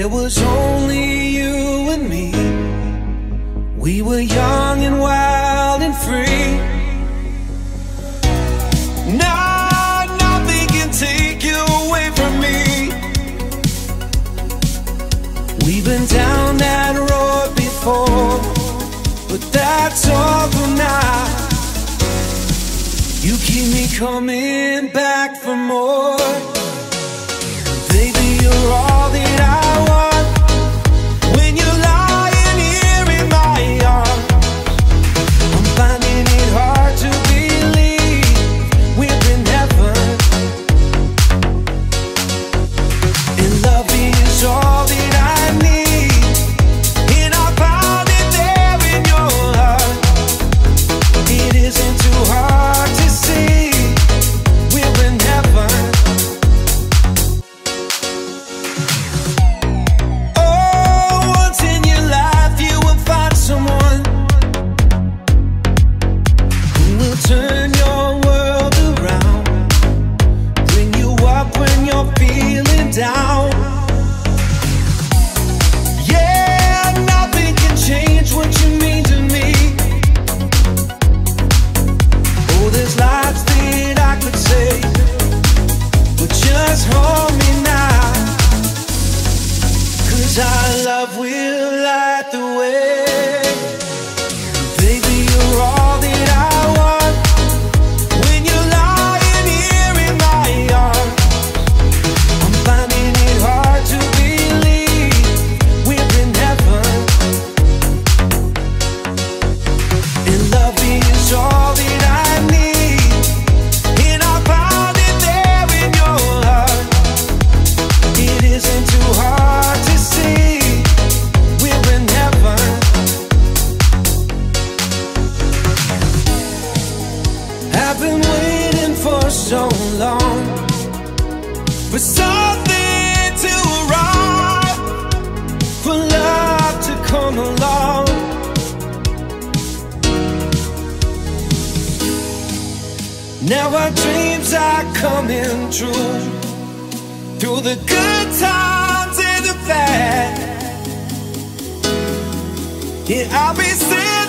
there was only you and me. We were young and wild and free. Now nothing can take you away from me. We've been down that road before, but that's over now. You keep me coming back for more. Baby, you're all that I want. When you're lying here in my arms, I'm finding it hard to believe we're in heaven. And love is all that I need, and I found it there in your heart. It isn't too hard to see we're in heaven. Turn your world around, bring you up when you're feeling down. Yeah, nothing can change what you mean to me. Oh, there's lots that I could say, but just hold me now, 'cause our love will light the way. Baby, you're all that I want. I've been waiting for so long for something to arrive, for love to come along. Now our dreams are coming true, through the good times and the bad. Yeah, I'll be still